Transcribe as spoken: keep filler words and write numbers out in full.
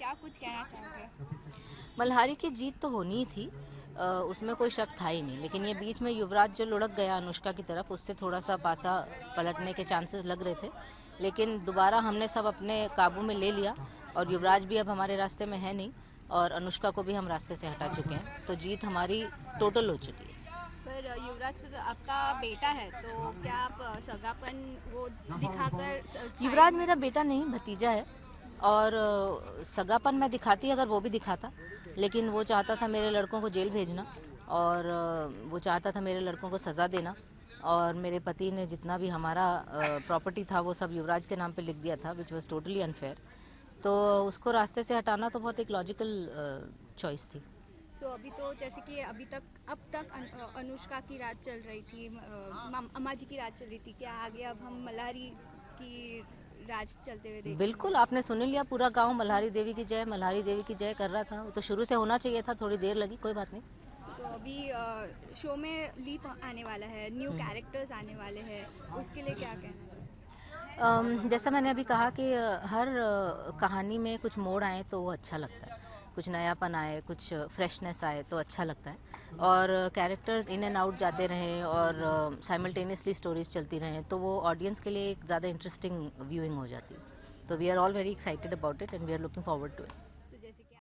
क्या कुछ कहना चाहोगे? मल्हारी की जीत तो होनी ही थी, आ, उसमें कोई शक था ही नहीं, लेकिन ये बीच में युवराज जो लुढ़क गया अनुष्का की तरफ, उससे थोड़ा सा पासा पलटने के चांसेस लग रहे थे, लेकिन दोबारा हमने सब अपने काबू में ले लिया और युवराज भी अब हमारे रास्ते में है नहीं और अनुष्का को भी हम रास्ते से हटा चुके हैं, तो जीत हमारी टोटल हो चुकी है। पर युवराज तो आपका बेटा है, तो क्या आप सगापन वो दिखाकर युवराज मेरा बेटा नहीं, भतीजा है और सगापन मैं दिखाती अगर वो भी दिखाता, लेकिन वो चाहता था मेरे लड़कों को जेल भेजना और वो चाहता था मेरे लड़कों को सज़ा देना और मेरे पति ने जितना भी हमारा प्रॉपर्टी था वो सब युवराज के नाम पे लिख दिया था, विच वॉज टोटली अनफेयर। तो उसको रास्ते से हटाना तो बहुत एक लॉजिकल चॉइस थी। सो so, अभी तो जैसे कि अभी तक अब तक अनुष्का की राज चल रही थी, अम्मा जी की राज चल रही थी, क्या आगे अब हम मल्हारी की राज चलते हुए देखेंगे? बिल्कुल, आपने सुन लिया, पूरा गांव मल्हारी देवी की जय मल्हारी देवी की जय कर रहा था, वो तो शुरू से होना चाहिए था, थोड़ी देर लगी, कोई बात नहीं। तो अभी शो में लीप आने वाला है, न्यू कैरेक्टर्स आने वाले हैं, उसके लिए क्या कहना चाहिए? जैसा मैंने अभी कहा कि हर कहानी में कुछ मोड़ आए तो वो अच्छा लगता है, कुछ नयापन आए, कुछ फ्रेशनेस आए तो अच्छा लगता है, और कैरेक्टर्स इन एंड आउट जाते रहें और साइमल्टेनियसली स्टोरीज चलती रहें तो वो ऑडियंस के लिए एक ज़्यादा इंटरेस्टिंग व्यूइंग हो जाती है। तो we are all very excited about it and we are looking forward to it.